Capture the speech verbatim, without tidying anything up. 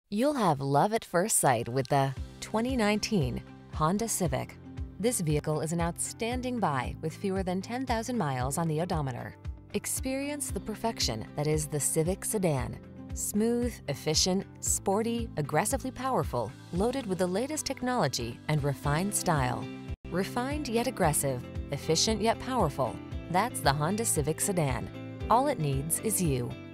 You'll have love at first sight with the twenty nineteen Honda Civic. This vehicle is an outstanding buy with fewer than ten thousand miles on the odometer. Experience the perfection that is the Civic sedan. Smooth, efficient, sporty, aggressively powerful, loaded with the latest technology and refined style. Refined yet aggressive, efficient yet powerful. That's the Honda Civic sedan. All it needs is you.